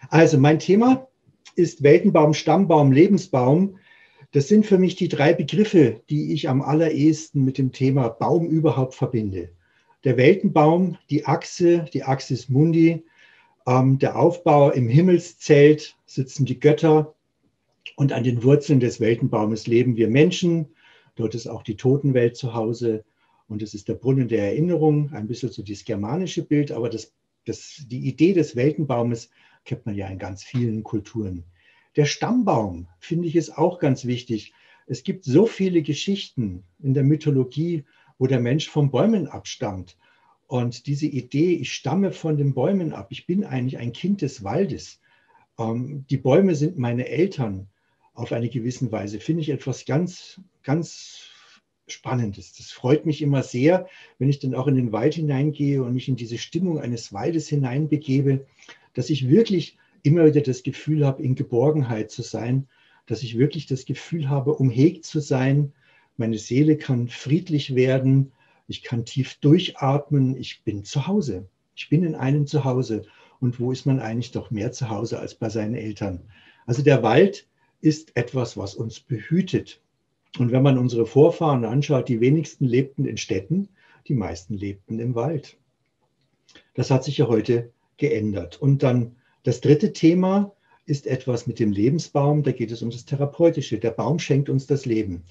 Also mein Thema ist Weltenbaum, Stammbaum, Lebensbaum. Das sind für mich die drei Begriffe, die ich am allerersten mit dem Thema Baum überhaupt verbinde. Der Weltenbaum, die Axis Mundi, der Aufbau im Himmelszelt sitzen die Götter und an den Wurzeln des Weltenbaumes leben wir Menschen. Dort ist auch die Totenwelt zu Hause und es ist der Brunnen der Erinnerung, ein bisschen so dieses germanische Bild, aber die Idee des Weltenbaumes kennt man ja in ganz vielen Kulturen. Der Stammbaum, finde ich, ist auch ganz wichtig. Es gibt so viele Geschichten in der Mythologie, wo der Mensch von Bäumen abstammt. Und diese Idee, ich stamme von den Bäumen ab, ich bin eigentlich ein Kind des Waldes. Die Bäume sind meine Eltern auf eine gewisse Weise, finde ich etwas ganz, ganz Spannendes. Das freut mich immer sehr, wenn ich dann auch in den Wald hineingehe und mich in diese Stimmung eines Waldes hineinbegebe, dass ich wirklich immer wieder das Gefühl habe, in Geborgenheit zu sein, dass ich wirklich das Gefühl habe, umhegt zu sein. Meine Seele kann friedlich werden, ich kann tief durchatmen, ich bin zu Hause. Ich bin in einem Zuhause. Und wo ist man eigentlich doch mehr zu Hause als bei seinen Eltern? Also der Wald ist etwas, was uns behütet. Und wenn man unsere Vorfahren anschaut, die wenigsten lebten in Städten, die meisten lebten im Wald. Das hat sich ja heute geändert. Und dann das dritte Thema ist etwas mit dem Lebensbaum. Da geht es um das Therapeutische. Der Baum schenkt uns das Leben.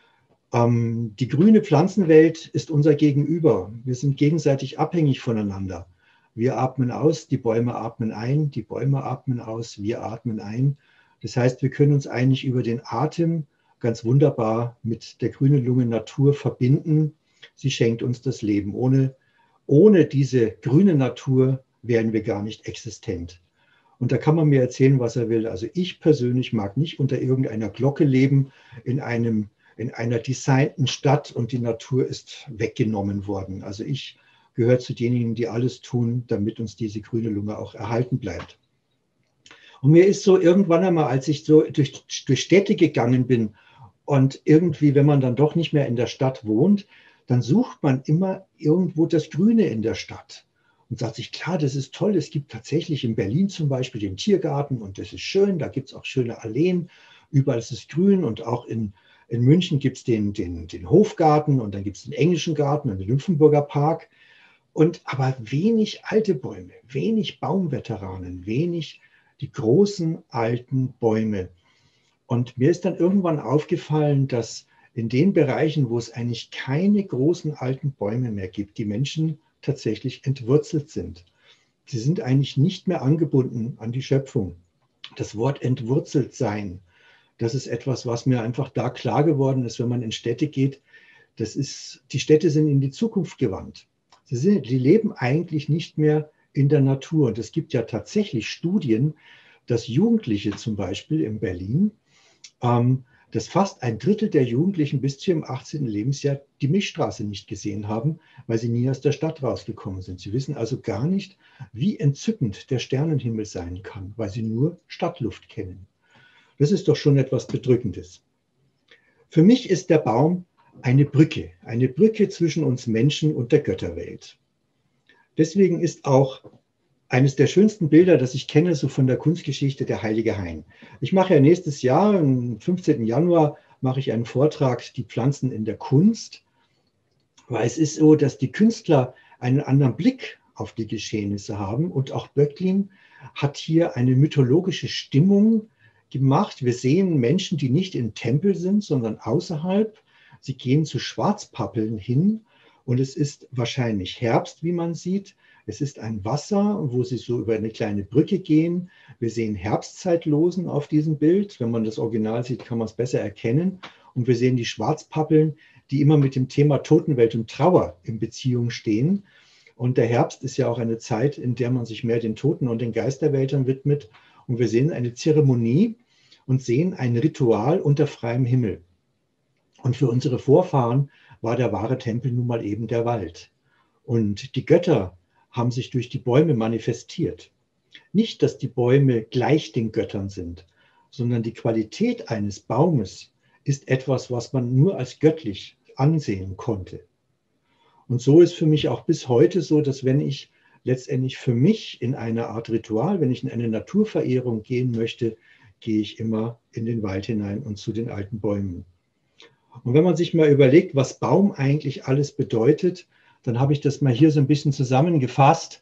Die grüne Pflanzenwelt ist unser Gegenüber. Wir sind gegenseitig abhängig voneinander. Wir atmen aus, die Bäume atmen ein, die Bäume atmen aus, wir atmen ein. Das heißt, wir können uns eigentlich über den Atem ganz wunderbar mit der grünen Lunge Natur verbinden. Sie schenkt uns das Leben. Ohne diese grüne Natur wären wir gar nicht existent. Und da kann man mir erzählen, was er will. Also ich persönlich mag nicht unter irgendeiner Glocke leben, in einer designten Stadt und die Natur ist weggenommen worden. Also ich gehöre zu denjenigen, die alles tun, damit uns diese grüne Lunge auch erhalten bleibt. Und mir ist so irgendwann einmal, als ich so durch Städte gegangen bin und irgendwie, wenn man dann doch nicht mehr in der Stadt wohnt, dann sucht man immer irgendwo das Grüne in der Stadt. Und sagt sich, klar, das ist toll, es gibt tatsächlich in Berlin zum Beispiel den Tiergarten und das ist schön, da gibt es auch schöne Alleen, überall ist es grün und auch in München gibt es den Hofgarten und dann gibt es den Englischen Garten und den Nymphenburger Park. Aber wenig alte Bäume, wenig Baumveteranen, wenig die großen alten Bäume. Und mir ist dann irgendwann aufgefallen, dass in den Bereichen, wo es eigentlich keine großen alten Bäume mehr gibt, die Menschen tatsächlich entwurzelt sind. Sie sind eigentlich nicht mehr angebunden an die Schöpfung. Das Wort entwurzelt sein, das ist etwas, was mir einfach da klar geworden ist, wenn man in Städte geht. Die Städte sind in die Zukunft gewandt. Die leben eigentlich nicht mehr in der Natur. Und es gibt ja tatsächlich Studien, dass Jugendliche zum Beispiel in Berlin, dass fast ein Drittel der Jugendlichen bis zu ihrem 18. Lebensjahr die Milchstraße nicht gesehen haben, weil sie nie aus der Stadt rausgekommen sind. Sie wissen also gar nicht, wie entzückend der Sternenhimmel sein kann, weil sie nur Stadtluft kennen. Das ist doch schon etwas Bedrückendes. Für mich ist der Baum eine Brücke zwischen uns Menschen und der Götterwelt. Deswegen ist auch eines der schönsten Bilder, das ich kenne, so von der Kunstgeschichte, der heilige Hain. Ich mache ja nächstes Jahr, am 15. Januar, mache ich einen Vortrag, die Pflanzen in der Kunst, weil es ist so, dass die Künstler einen anderen Blick auf die Geschehnisse haben und auch Böcklin hat hier eine mythologische Stimmung gemacht. Wir sehen Menschen, die nicht im Tempel sind, sondern außerhalb. Sie gehen zu Schwarzpappeln hin und es ist wahrscheinlich Herbst, wie man sieht. Es ist ein Wasser, wo sie so über eine kleine Brücke gehen. Wir sehen Herbstzeitlosen auf diesem Bild. Wenn man das Original sieht, kann man es besser erkennen. Und wir sehen die Schwarzpappeln, die immer mit dem Thema Totenwelt und Trauer in Beziehung stehen. Und der Herbst ist ja auch eine Zeit, in der man sich mehr den Toten und den Geisterweltern widmet. Und wir sehen eine Zeremonie und sehen ein Ritual unter freiem Himmel. Und für unsere Vorfahren war der wahre Tempel nun mal eben der Wald. Und die Götter haben sich durch die Bäume manifestiert. Nicht, dass die Bäume gleich den Göttern sind, sondern die Qualität eines Baumes ist etwas, was man nur als göttlich ansehen konnte. Und so ist für mich auch bis heute so, dass wenn ich letztendlich für mich in einer Art Ritual. Wenn ich in eine Naturverehrung gehen möchte, gehe ich immer in den Wald hinein und zu den alten Bäumen. Und wenn man sich mal überlegt, was Baum eigentlich alles bedeutet, dann habe ich das mal hier so ein bisschen zusammengefasst,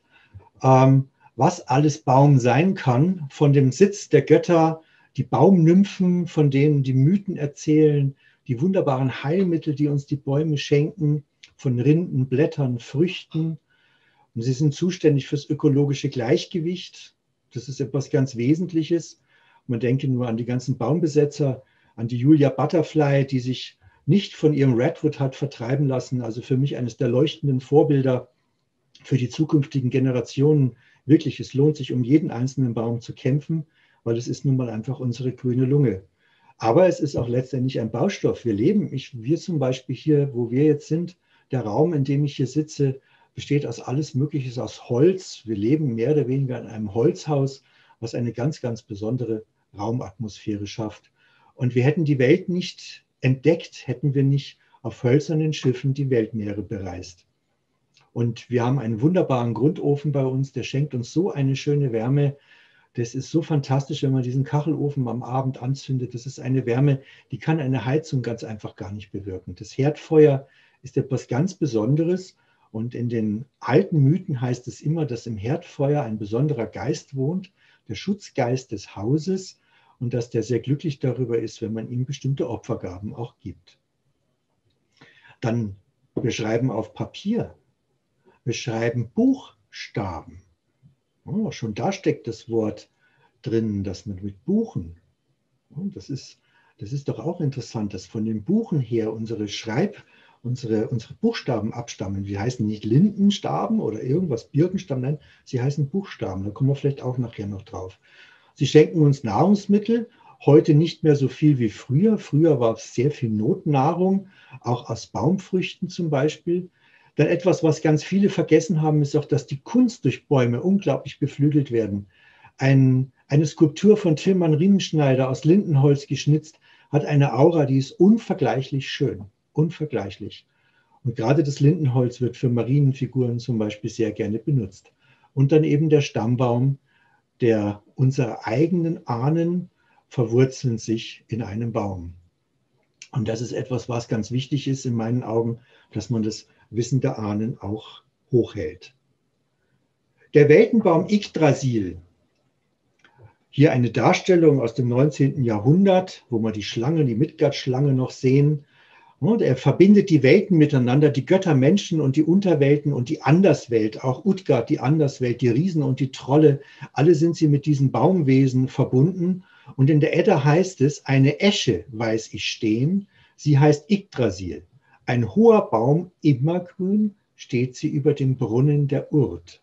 was alles Baum sein kann, von dem Sitz der Götter, die Baumnymphen, von denen die Mythen erzählen, die wunderbaren Heilmittel, die uns die Bäume schenken, von Rinden, Blättern, Früchten. Und sie sind zuständig fürs ökologische Gleichgewicht. Das ist etwas ganz Wesentliches. Man denke nur an die ganzen Baumbesetzer, an die Julia Butterfly, die sich nicht von ihrem Redwood hat vertreiben lassen. Also für mich eines der leuchtenden Vorbilder für die zukünftigen Generationen. Wirklich, es lohnt sich, um jeden einzelnen Baum zu kämpfen, weil es ist nun mal einfach unsere grüne Lunge. Aber es ist auch letztendlich ein Baustoff. Wir zum Beispiel hier, wo wir jetzt sind, der Raum, in dem ich hier sitze, besteht aus alles Mögliche, aus Holz. Wir leben mehr oder weniger in einem Holzhaus, was eine ganz, ganz besondere Raumatmosphäre schafft. Und wir hätten die Welt nicht entdeckt, hätten wir nicht auf hölzernen Schiffen die Weltmeere bereist. Und wir haben einen wunderbaren Grundofen bei uns, der schenkt uns so eine schöne Wärme. Das ist so fantastisch, wenn man diesen Kachelofen am Abend anzündet. Das ist eine Wärme, die kann eine Heizung ganz einfach gar nicht bewirken. Das Herdfeuer ist etwas ganz Besonderes. Und in den alten Mythen heißt es immer, dass im Herdfeuer ein besonderer Geist wohnt, der Schutzgeist des Hauses, und dass der sehr glücklich darüber ist, wenn man ihm bestimmte Opfergaben auch gibt. Dann, wir schreiben auf Papier. Wir schreiben Buchstaben. Oh, schon da steckt das Wort drin, das mit Buchen. Oh, das ist doch auch interessant, dass von den Buchen her unsere Buchstaben abstammen. Die heißen nicht Lindenstaben oder irgendwas Birkenstaben, nein, sie heißen Buchstaben. Da kommen wir vielleicht auch nachher noch drauf. Sie schenken uns Nahrungsmittel, heute nicht mehr so viel wie früher. Früher war es sehr viel Notnahrung, auch aus Baumfrüchten zum Beispiel. Dann etwas, was ganz viele vergessen haben, ist auch, dass die Kunst durch Bäume unglaublich beflügelt werden. Eine Skulptur von Tilman Riemenschneider aus Lindenholz geschnitzt, hat eine Aura, die ist unvergleichlich schön. Unvergleichlich. Und gerade das Lindenholz wird für Marienfiguren zum Beispiel sehr gerne benutzt. Und dann eben der Stammbaum, der unsere eigenen Ahnen verwurzeln sich in einem Baum. Und das ist etwas, was ganz wichtig ist in meinen Augen, dass man das Wissen der Ahnen auch hochhält. Der Weltenbaum Yggdrasil. Hier eine Darstellung aus dem 19. Jahrhundert, wo man die Schlange, die Midgard-Schlange noch sehen. Und er verbindet die Welten miteinander, die Götter, Menschen und die Unterwelten und die Anderswelt, auch Utgard, die Anderswelt, die Riesen und die Trolle, alle sind sie mit diesen Baumwesen verbunden. Und in der Edda heißt es, eine Esche weiß ich stehen, sie heißt Yggdrasil. Ein hoher Baum, immergrün, steht sie über dem Brunnen der Urd.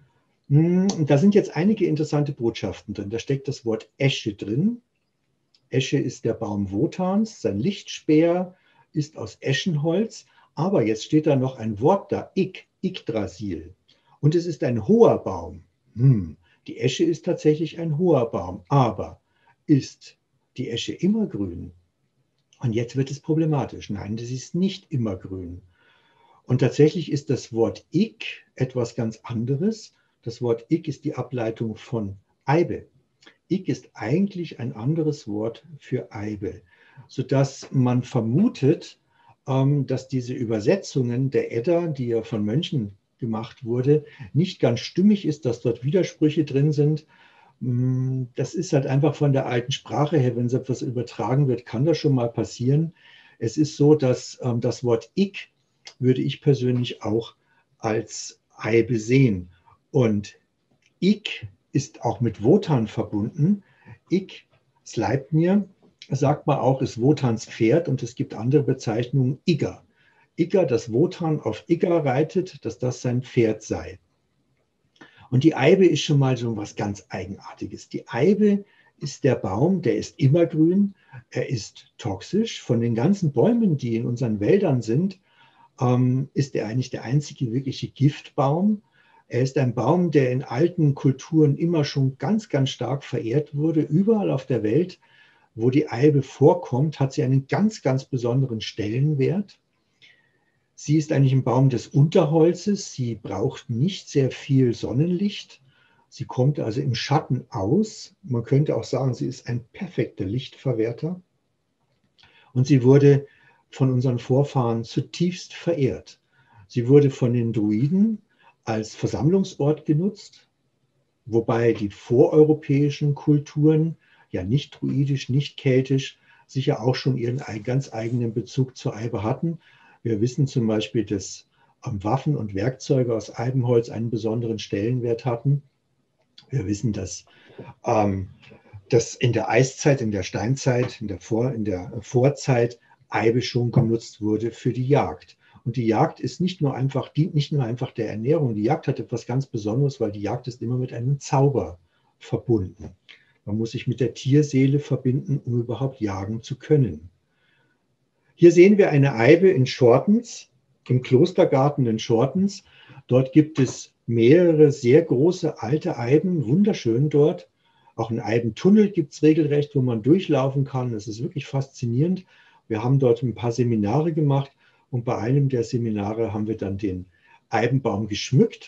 Und da sind jetzt einige interessante Botschaften drin. Da steckt das Wort Esche drin. Esche ist der Baum Wotans, sein Lichtspeer ist aus Eschenholz, aber jetzt steht da noch ein Wort da, Yggdrasil. Und es ist ein hoher Baum. Die Esche ist tatsächlich ein hoher Baum, aber ist die Esche immergrün? Und jetzt wird es problematisch. Nein, das ist nicht immergrün. Und tatsächlich ist das Wort Ig etwas ganz anderes. Das Wort Ig ist die Ableitung von Eibe. Ig ist eigentlich ein anderes Wort für Eibe, sodass man vermutet, dass diese Übersetzungen der Edda, die ja von Mönchen gemacht wurde, nicht ganz stimmig ist, dass dort Widersprüche drin sind. Das ist halt einfach von der alten Sprache her, wenn so etwas übertragen wird, kann das schon mal passieren. Es ist so, dass das Wort Ig würde ich persönlich auch als Eibe sehen. Und Ig ist auch mit Wotan verbunden. Ig, Sleipnir, sagt man auch, ist Wotans Pferd, und es gibt andere Bezeichnungen, Igger. Igger, dass Wotan auf Igger reitet, dass das sein Pferd sei. Und die Eibe ist schon mal so was ganz Eigenartiges. Die Eibe ist der Baum, der ist immergrün, er ist toxisch. Von den ganzen Bäumen, die in unseren Wäldern sind, ist er eigentlich der einzige wirkliche Giftbaum. Er ist ein Baum, der in alten Kulturen immer schon ganz, ganz stark verehrt wurde. Überall auf der Welt, wo die Eibe vorkommt, hat sie einen ganz, ganz besonderen Stellenwert. Sie ist eigentlich ein Baum des Unterholzes. Sie braucht nicht sehr viel Sonnenlicht. Sie kommt also im Schatten aus. Man könnte auch sagen, sie ist ein perfekter Lichtverwerter. Und sie wurde von unseren Vorfahren zutiefst verehrt. Sie wurde von den Druiden als Versammlungsort genutzt, wobei die voreuropäischen Kulturen, ja nicht druidisch, nicht keltisch, sicher auch schon ihren ganz eigenen Bezug zur Eibe hatten. Wir wissen zum Beispiel, dass Waffen und Werkzeuge aus Eibenholz einen besonderen Stellenwert hatten. Wir wissen, dass in der Eiszeit, in der Steinzeit, in der Vorzeit Eibe schon genutzt wurde für die Jagd. Und die Jagd ist dient nicht nur einfach der Ernährung. Die Jagd hat etwas ganz Besonderes, weil die Jagd ist immer mit einem Zauber verbunden. Man muss sich mit der Tierseele verbinden, um überhaupt jagen zu können. Hier sehen wir eine Eibe in Schortens, im Klostergarten in Schortens. Dort gibt es mehrere sehr große alte Eiben, wunderschön dort. Auch einen Eibentunnel gibt es regelrecht, wo man durchlaufen kann. Das ist wirklich faszinierend. Wir haben dort ein paar Seminare gemacht und bei einem der Seminare haben wir dann den Eibenbaum geschmückt.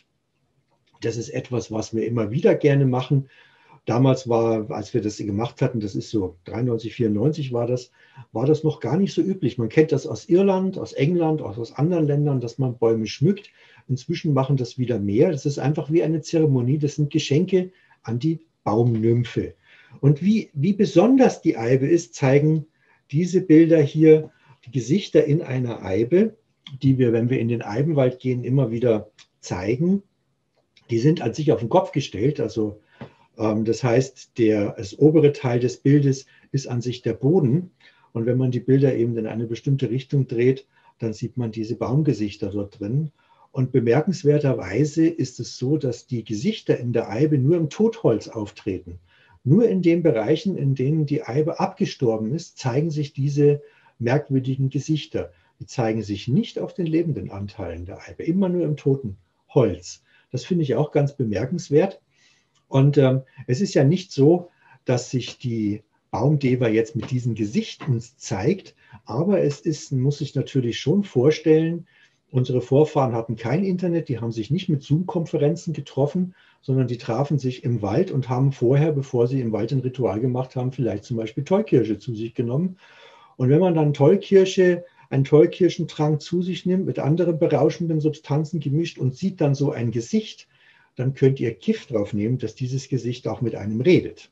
Das ist etwas, was wir immer wieder gerne machen. Damals als wir das gemacht hatten, das ist so 93, 94 war das noch gar nicht so üblich. Man kennt das aus Irland, aus England, auch aus anderen Ländern, dass man Bäume schmückt. Inzwischen machen das wieder mehr. Das ist einfach wie eine Zeremonie. Das sind Geschenke an die Baumnymphe. Und wie besonders die Eibe ist, zeigen diese Bilder hier, die Gesichter in einer Eibe, die wir, wenn wir in den Eibenwald gehen, immer wieder zeigen. Die sind an sich auf den Kopf gestellt, also das heißt, das obere Teil des Bildes ist an sich der Boden. Und wenn man die Bilder eben in eine bestimmte Richtung dreht, dann sieht man diese Baumgesichter dort drin. Und bemerkenswerterweise ist es so, dass die Gesichter in der Eibe nur im Totholz auftreten. Nur in den Bereichen, in denen die Eibe abgestorben ist, zeigen sich diese merkwürdigen Gesichter. Die zeigen sich nicht auf den lebenden Anteilen der Eibe, immer nur im toten Holz. Das finde ich auch ganz bemerkenswert. Und es ist ja nicht so, dass sich die Baumdeva jetzt mit diesem Gesicht uns zeigt, aber muss sich natürlich schon vorstellen, unsere Vorfahren hatten kein Internet, die haben sich nicht mit Zoom-Konferenzen getroffen, sondern die trafen sich im Wald und haben vorher, bevor sie im Wald ein Ritual gemacht haben, vielleicht zum Beispiel Tollkirsche zu sich genommen. Und wenn man dann einen Tollkirschentrank zu sich nimmt, mit anderen berauschenden Substanzen gemischt und sieht dann so ein Gesicht, dann könnt ihr Gift drauf nehmen, dass dieses Gesicht auch mit einem redet.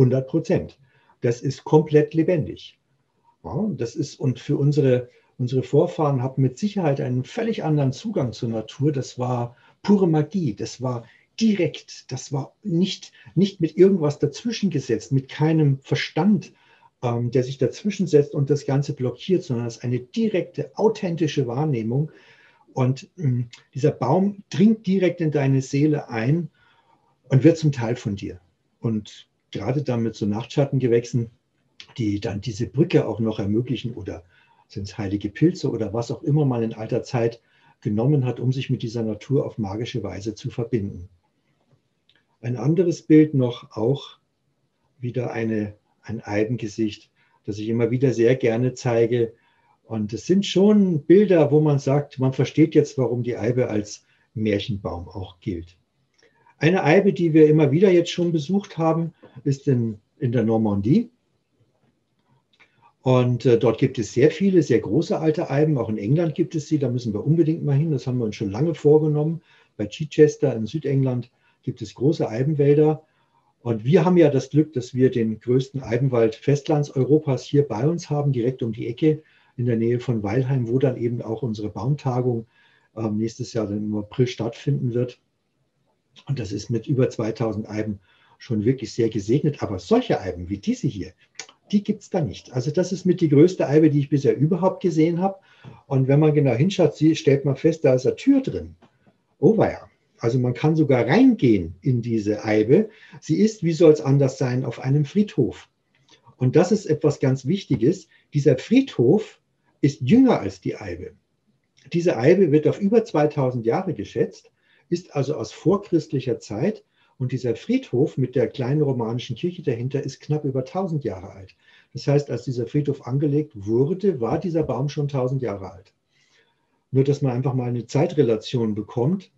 100%. Das ist komplett lebendig. Ja, und für unsere Vorfahren hatten mit Sicherheit einen völlig anderen Zugang zur Natur. Das war pure Magie. Das war direkt. Das war nicht mit irgendwas dazwischen gesetzt, mit keinem Verstand, der sich dazwischen setzt und das Ganze blockiert, sondern es ist eine direkte, authentische Wahrnehmung. Und dieser Baum dringt direkt in deine Seele ein und wird zum Teil von dir. Und gerade dann mit so Nachtschattengewächsen, die dann diese Brücke auch noch ermöglichen, oder sind es heilige Pilze oder was auch immer man in alter Zeit genommen hat, um sich mit dieser Natur auf magische Weise zu verbinden. Ein anderes Bild noch, auch wieder ein Eibengesicht, das ich immer wieder sehr gerne zeige. Und es sind schon Bilder, wo man sagt, man versteht jetzt, warum die Eibe als Märchenbaum auch gilt. Eine Eibe, die wir immer wieder jetzt schon besucht haben, ist in der Normandie. Und dort gibt es sehr viele, sehr große alte Eiben. Auch in England gibt es sie, da müssen wir unbedingt mal hin. Das haben wir uns schon lange vorgenommen. Bei Chichester in Südengland gibt es große Eibenwälder. Und wir haben ja das Glück, dass wir den größten Eibenwald Festlandseuropas hier bei uns haben, direkt um die Ecke, in der Nähe von Weilheim, wo dann eben auch unsere Baumtagung nächstes Jahr dann im April stattfinden wird. Und das ist mit über 2000 Eiben schon wirklich sehr gesegnet. Aber solche Eiben wie diese hier, die gibt es da nicht. Also das ist mit die größte Eibe, die ich bisher überhaupt gesehen habe. Und wenn man genau hinschaut, stellt man fest, da ist eine Tür drin. Oh weia. Also man kann sogar reingehen in diese Eibe. Sie ist, wie soll es anders sein, auf einem Friedhof. Und das ist etwas ganz Wichtiges. Dieser Friedhof ist jünger als die Eibe. Diese Eibe wird auf über 2000 Jahre geschätzt, ist also aus vorchristlicher Zeit. Und dieser Friedhof mit der kleinen romanischen Kirche dahinter ist knapp über 1000 Jahre alt. Das heißt, als dieser Friedhof angelegt wurde, war dieser Baum schon 1000 Jahre alt. nur dass man einfach mal eine Zeitrelation bekommt.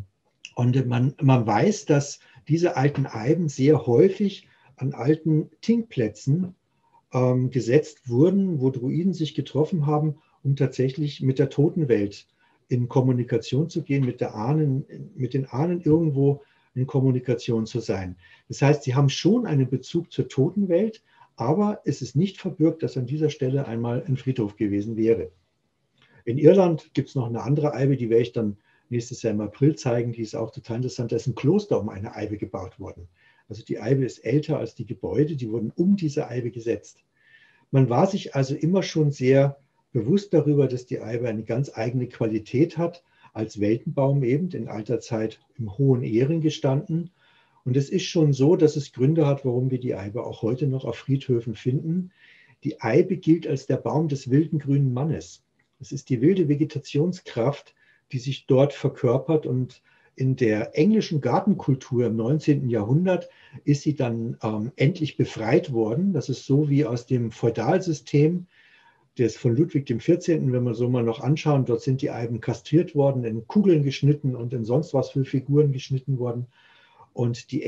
Und man weiß, dass diese alten Eiben sehr häufig an alten Thingplätzen gesetzt wurden, wo Druiden sich getroffen haben, um tatsächlich mit der Totenwelt in Kommunikation zu gehen, mit den Ahnen irgendwo in Kommunikation zu sein. Das heißt, sie haben schon einen Bezug zur Totenwelt, aber es ist nicht verbürgt, dass an dieser Stelle einmal ein Friedhof gewesen wäre. In Irland gibt es noch eine andere Eibe, die werde ich dann nächstes Jahr im April zeigen, die ist auch total interessant. Da ist ein Kloster um eine Eibe gebaut worden. Also die Eibe ist älter als die Gebäude, die wurden um diese Eibe gesetzt. Man war sich also immer schon sehr bewusst darüber, dass die Eibe eine ganz eigene Qualität hat, als Weltenbaum eben in alter Zeit im hohen Ehren gestanden. Und es ist schon so, dass es Gründe hat, warum wir die Eibe auch heute noch auf Friedhöfen finden. Die Eibe gilt als der Baum des wilden grünen Mannes. Es ist die wilde Vegetationskraft, die sich dort verkörpert, und in der englischen Gartenkultur im 19. Jahrhundert ist sie dann endlich befreit worden. Das ist so wie aus dem Feudalsystem, das von Ludwig XIV., wenn wir so mal noch anschauen, dort sind die Eiben kastriert worden, in Kugeln geschnitten und in sonst was für Figuren geschnitten worden. Und im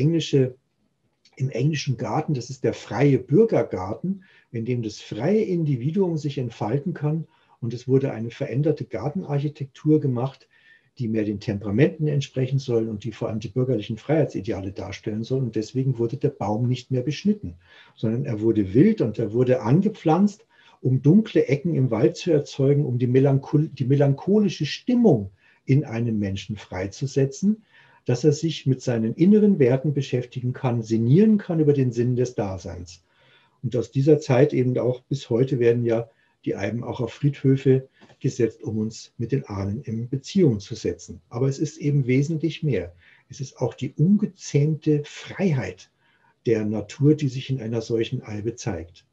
englischen Garten, das ist der freie Bürgergarten, in dem das freie Individuum sich entfalten kann. Und es wurde eine veränderte Gartenarchitektur gemacht, die mehr den Temperamenten entsprechen soll und die vor allem die bürgerlichen Freiheitsideale darstellen soll. Und deswegen wurde der Baum nicht mehr beschnitten, sondern er wurde wild und er wurde angepflanzt, um dunkle Ecken im Wald zu erzeugen, um die melancholische Stimmung in einem Menschen freizusetzen, dass er sich mit seinen inneren Werten beschäftigen kann, sinnieren kann über den Sinn des Daseins. Und aus dieser Zeit eben auch bis heute werden ja die Eiben auch auf Friedhöfe gesetzt, um uns mit den Ahnen in Beziehung zu setzen. Aber es ist eben wesentlich mehr. Es ist auch die ungezähmte Freiheit der Natur, die sich in einer solchen Eibe zeigt.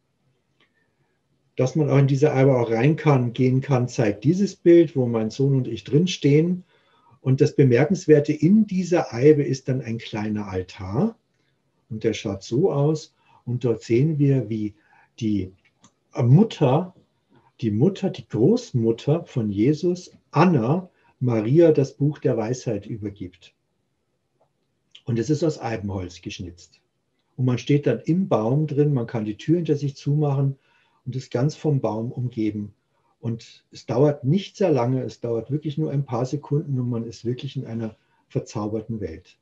Dass man auch in diese Eibe auch gehen kann, zeigt dieses Bild, wo mein Sohn und ich drinstehen. Und das Bemerkenswerte in dieser Eibe ist dann ein kleiner Altar. Und der schaut so aus. Und dort sehen wir, wie die Großmutter von Jesus, Anna, Maria das Buch der Weisheit übergibt. Und es ist aus Eibenholz geschnitzt. Und man steht dann im Baum drin, man kann die Tür hinter sich zumachen und ist ganz vom Baum umgeben. Und es dauert nicht sehr lange, es dauert wirklich nur ein paar Sekunden und man ist wirklich in einer verzauberten Welt.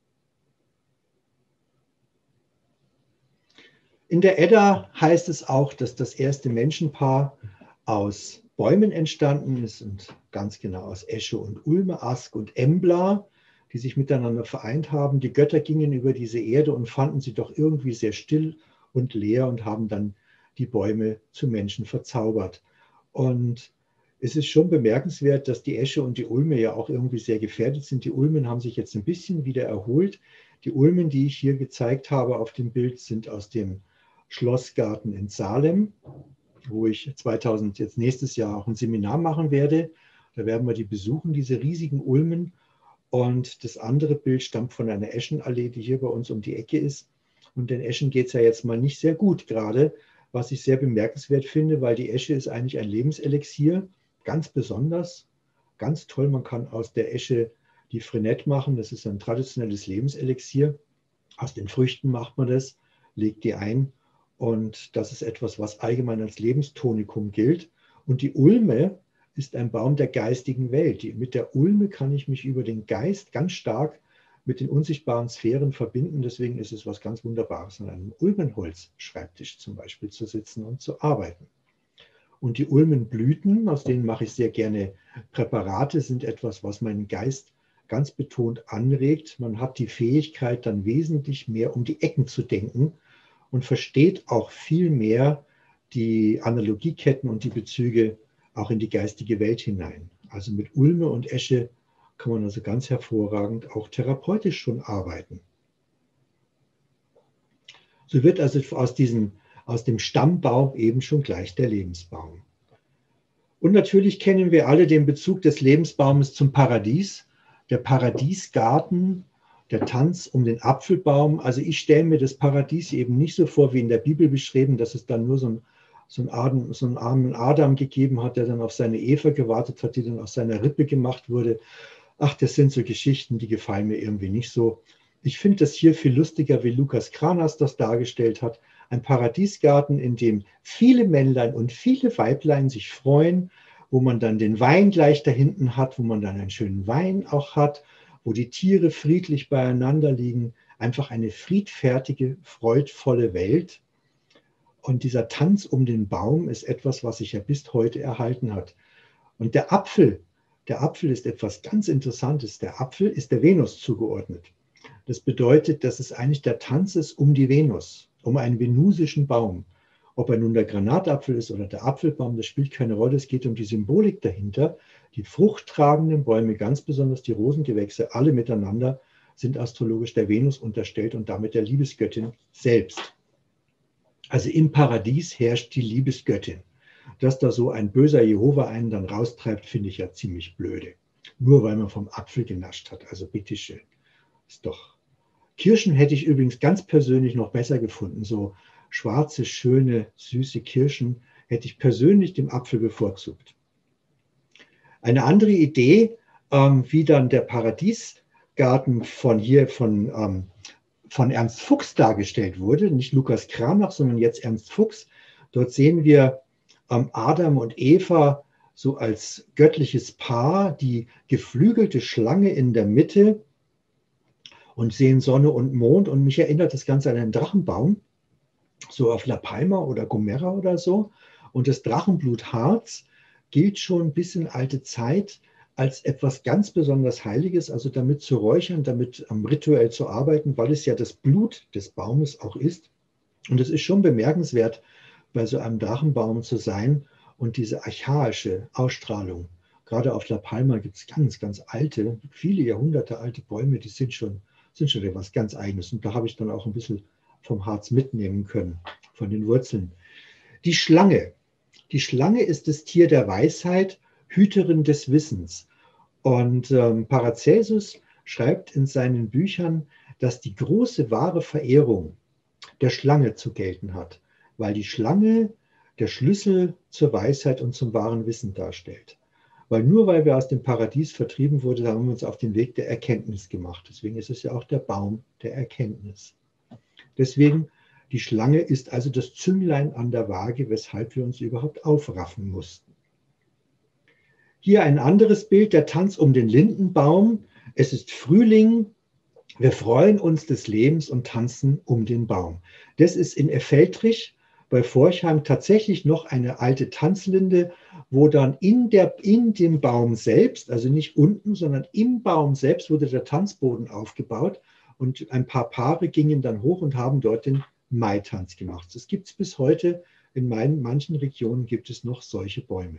In der Edda heißt es auch, dass das erste Menschenpaar aus Bäumen entstanden ist, und ganz genau aus Esche und Ulme, Ask und Embla, die sich miteinander vereint haben. Die Götter gingen über diese Erde und fanden sie doch irgendwie sehr still und leer und haben dann die Bäume zu Menschen verzaubert. Und es ist schon bemerkenswert, dass die Esche und die Ulme ja auch irgendwie sehr gefährdet sind. Die Ulmen haben sich jetzt ein bisschen wieder erholt. Die Ulmen, die ich hier gezeigt habe auf dem Bild, sind aus dem Schlossgarten in Salem, wo ich jetzt nächstes Jahr auch ein Seminar machen werde. Da werden wir die besuchen, diese riesigen Ulmen. Und das andere Bild stammt von einer Eschenallee, die hier bei uns um die Ecke ist. Und den Eschen geht es ja jetzt mal nicht sehr gut gerade, was ich sehr bemerkenswert finde, weil die Esche ist eigentlich ein Lebenselixier, ganz besonders, ganz toll. Man kann aus der Esche die Frenette machen, das ist ein traditionelles Lebenselixier. Aus den Früchten macht man das, legt die ein. Und das ist etwas, was allgemein als Lebenstonikum gilt. Und die Ulme ist ein Baum der geistigen Welt. Mit der Ulme kann ich mich über den Geist ganz stark mit den unsichtbaren Sphären verbinden. Deswegen ist es was ganz Wunderbares, an einem Ulmenholzschreibtisch zum Beispiel zu sitzen und zu arbeiten. Und die Ulmenblüten, aus denen mache ich sehr gerne Präparate, sind etwas, was meinen Geist ganz betont anregt. Man hat die Fähigkeit, dann wesentlich mehr um die Ecken zu denken und versteht auch viel mehr die Analogieketten und die Bezüge auch in die geistige Welt hinein. Also mit Ulme und Esche kann man also ganz hervorragend auch therapeutisch schon arbeiten. So wird also aus dem Stammbaum eben schon gleich der Lebensbaum. Und natürlich kennen wir alle den Bezug des Lebensbaumes zum Paradies, der Paradiesgarten, der Tanz um den Apfelbaum. Also ich stelle mir das Paradies eben nicht so vor, wie in der Bibel beschrieben, dass es dann nur so so einen armen Adam gegeben hat, der dann auf seine Eva gewartet hat, die dann aus seiner Rippe gemacht wurde. Ach, das sind so Geschichten, die gefallen mir irgendwie nicht so. Ich finde das hier viel lustiger, wie Lukas Kranas das dargestellt hat. Ein Paradiesgarten, in dem viele Männlein und viele Weiblein sich freuen, wo man dann den Wein gleich da hinten hat, wo man dann einen schönen Wein auch hat, wo die Tiere friedlich beieinander liegen. Einfach eine friedfertige, freudvolle Welt. Und dieser Tanz um den Baum ist etwas, was sich ja bis heute erhalten hat. Und der Apfel ist etwas ganz Interessantes. Der Apfel ist der Venus zugeordnet. Das bedeutet, dass es eigentlich der Tanz ist um die Venus, um einen venusischen Baum. Ob er nun der Granatapfel ist oder der Apfelbaum, das spielt keine Rolle. Es geht um die Symbolik dahinter. Die fruchttragenden Bäume, ganz besonders die Rosengewächse, alle miteinander sind astrologisch der Venus unterstellt und damit der Liebesgöttin selbst. Also im Paradies herrscht die Liebesgöttin. Dass da so ein böser Jehova einen dann raustreibt, finde ich ja ziemlich blöde. Nur weil man vom Apfel genascht hat. Also bitteschön. Ist doch. Kirschen hätte ich übrigens ganz persönlich noch besser gefunden. So schwarze, schöne, süße Kirschen hätte ich persönlich dem Apfel bevorzugt. Eine andere Idee, wie dann der Paradiesgarten von Ernst Fuchs dargestellt wurde, nicht Lukas Kranach, sondern jetzt Ernst Fuchs. Dort sehen wir Adam und Eva so als göttliches Paar, die geflügelte Schlange in der Mitte und sehen Sonne und Mond. Und mich erinnert das Ganze an einen Drachenbaum, so auf La Palma oder Gomera oder so. Und das Drachenblutharz gilt schon bis in alte Zeit als etwas ganz besonders Heiliges, also damit zu räuchern, damit rituell zu arbeiten, weil es ja das Blut des Baumes auch ist. Und es ist schon bemerkenswert, bei so einem Drachenbaum zu sein und diese archaische Ausstrahlung. Gerade auf La Palma gibt es ganz, ganz alte, viele Jahrhunderte alte Bäume, die sind schon etwas ganz Eigenes. Und da habe ich dann auch ein bisschen vom Harz mitnehmen können, von den Wurzeln. Die Schlange. Die Schlange ist das Tier der Weisheit, Hüterin des Wissens. Und Paracelsus schreibt in seinen Büchern, dass die große wahre Verehrung der Schlange zu gelten hat, weil die Schlange der Schlüssel zur Weisheit und zum wahren Wissen darstellt. Weil nur weil wir aus dem Paradies vertrieben wurden, haben wir uns auf den Weg der Erkenntnis gemacht. Deswegen ist es ja auch der Baum der Erkenntnis. Deswegen, die Schlange ist also das Zünglein an der Waage, weshalb wir uns überhaupt aufraffen mussten. Hier ein anderes Bild, der Tanz um den Lindenbaum. Es ist Frühling, wir freuen uns des Lebens und tanzen um den Baum. Das ist in Effeltrich bei Forchheim tatsächlich noch eine alte Tanzlinde, wo dann in dem Baum selbst, also nicht unten, sondern im Baum selbst wurde der Tanzboden aufgebaut und ein paar Paare gingen dann hoch und haben dort den Maitanz gemacht. Das gibt es bis heute, in manchen Regionen gibt es noch solche Bäume.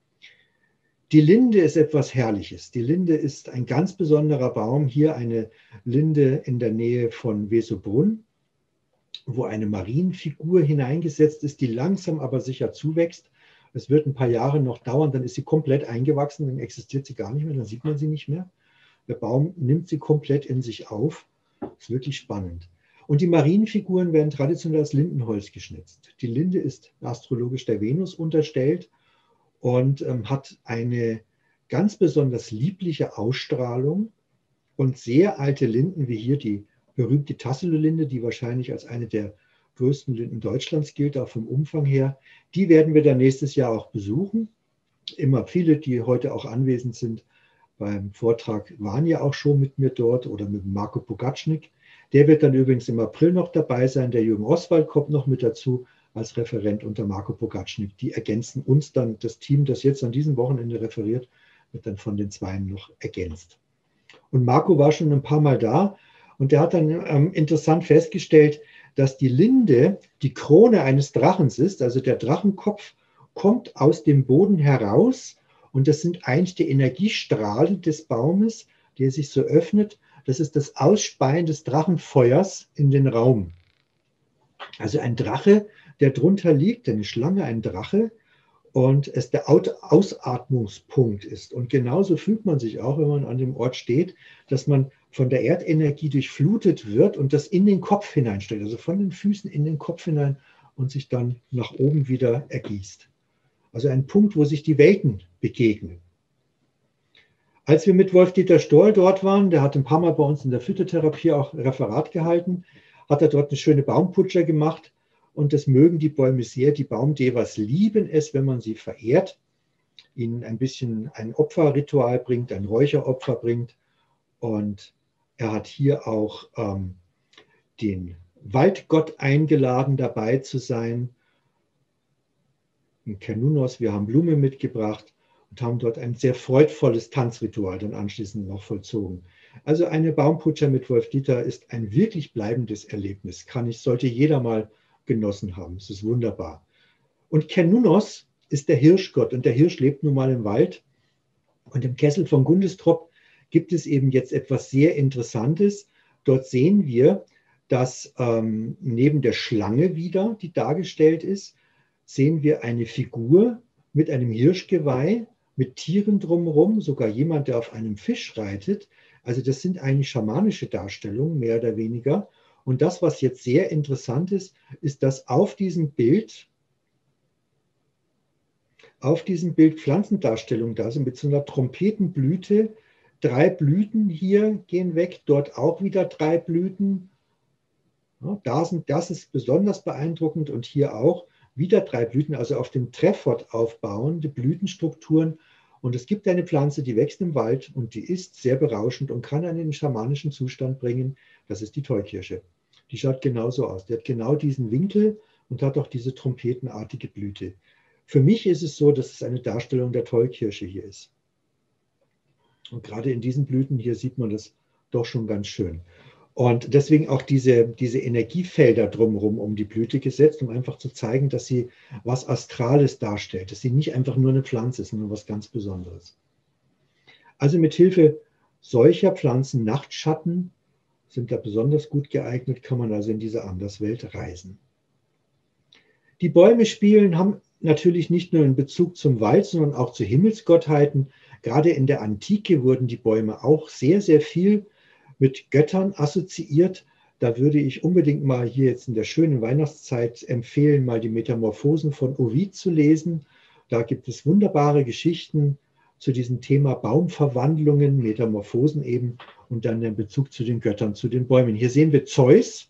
Die Linde ist etwas Herrliches. Die Linde ist ein ganz besonderer Baum. Hier eine Linde in der Nähe von Wesobrunn, wo eine Marienfigur hineingesetzt ist, die langsam aber sicher zuwächst. Es wird ein paar Jahre noch dauern, dann ist sie komplett eingewachsen, dann existiert sie gar nicht mehr, dann sieht man sie nicht mehr. Der Baum nimmt sie komplett in sich auf. Das ist wirklich spannend. Und die Marienfiguren werden traditionell aus Lindenholz geschnitzt. Die Linde ist astrologisch der Venus unterstellt und hat eine ganz besonders liebliche Ausstrahlung und sehr alte Linden, wie hier die berühmte Tassilo-Linde, die wahrscheinlich als eine der größten Linden Deutschlands gilt, auch vom Umfang her. Die werden wir dann nächstes Jahr auch besuchen. Immer viele, die heute auch anwesend sind beim Vortrag, waren ja auch schon mit mir dort oder mit Marco Pogacznik. Der wird dann übrigens im April noch dabei sein. Der Jürgen Oswald kommt noch mit dazu als Referent unter Marco Pogacznik. Die ergänzen uns dann, das Team, das jetzt an diesem Wochenende referiert, wird dann von den Zweien noch ergänzt. Und Marco war schon ein paar Mal da und der hat dann interessant festgestellt, dass die Linde die Krone eines Drachens ist. Also der Drachenkopf kommt aus dem Boden heraus und das sind eigentlich die Energiestrahlen des Baumes, der sich so öffnet. Das ist das Ausspeien des Drachenfeuers in den Raum. Also ein Drache, der drunter liegt, eine Schlange, ein Drache, und es der Ausatmungspunkt ist. Und genauso fühlt man sich auch, wenn man an dem Ort steht, dass man von der Erdenergie durchflutet wird und das in den Kopf hineinsteigt, also von den Füßen in den Kopf hinein und sich dann nach oben wieder ergießt. Also ein Punkt, wo sich die Welten begegnen. Als wir mit Wolf-Dieter Stoll dort waren, der hat ein paar Mal bei uns in der Phytotherapie auch Referat gehalten, hat er dort eine schöne Baumputscher gemacht und das mögen die Bäume sehr. Die Baumdevas lieben es, wenn man sie verehrt, ihnen ein bisschen ein Opferritual bringt, ein Räucheropfer bringt. Und er hat hier auch den Waldgott eingeladen, dabei zu sein. In Cernunnos, wir haben Blume mitgebracht und haben dort ein sehr freudvolles Tanzritual dann anschließend noch vollzogen. Also eine Baumputscher mit Wolf-Dieter ist ein wirklich bleibendes Erlebnis. Sollte jeder mal genossen haben. Es ist wunderbar. Und Cernunnos ist der Hirschgott und der Hirsch lebt nun mal im Wald. Und im Kessel von Gundestrop gibt es eben jetzt etwas sehr Interessantes. Dort sehen wir, dass neben der Schlange wieder, die dargestellt ist, sehen wir eine Figur mit einem Hirschgeweih, mit Tieren drumherum, sogar jemand, der auf einem Fisch reitet. Also das sind eigentlich schamanische Darstellungen, mehr oder weniger. Und das, was jetzt sehr interessant ist, ist, dass auf diesem Bild Pflanzendarstellungen da sind mit so einer Trompetenblüte. 3 Blüten hier gehen weg, dort auch wieder 3 Blüten. Ja, das ist besonders beeindruckend und hier auch wieder 3 Blüten, also auf dem Treffort aufbauende Blütenstrukturen. Und es gibt eine Pflanze, die wächst im Wald und die ist sehr berauschend und kann einen in den schamanischen Zustand bringen. Das ist die Tollkirsche. Die schaut genauso aus. Die hat genau diesen Winkel und hat auch diese trompetenartige Blüte. Für mich ist es so, dass es eine Darstellung der Tollkirsche hier ist. Und gerade in diesen Blüten hier sieht man das doch schon ganz schön. Und deswegen auch diese Energiefelder drumherum um die Blüte gesetzt, um einfach zu zeigen, dass sie was Astrales darstellt, dass sie nicht einfach nur eine Pflanze ist, sondern was ganz Besonderes. Also mit Hilfe solcher Pflanzen, Nachtschatten sind da besonders gut geeignet, kann man also in diese Anderswelt reisen. Die Bäume haben natürlich nicht nur einen Bezug zum Wald, sondern auch zu Himmelsgottheiten. Gerade in der Antike wurden die Bäume auch sehr, sehr viel mit Göttern assoziiert. Da würde ich unbedingt mal hier jetzt in der schönen Weihnachtszeit empfehlen, mal die Metamorphosen von Ovid zu lesen. Da gibt es wunderbare Geschichten zu diesem Thema Baumverwandlungen, Metamorphosen eben und dann den Bezug zu den Göttern, zu den Bäumen. Hier sehen wir Zeus.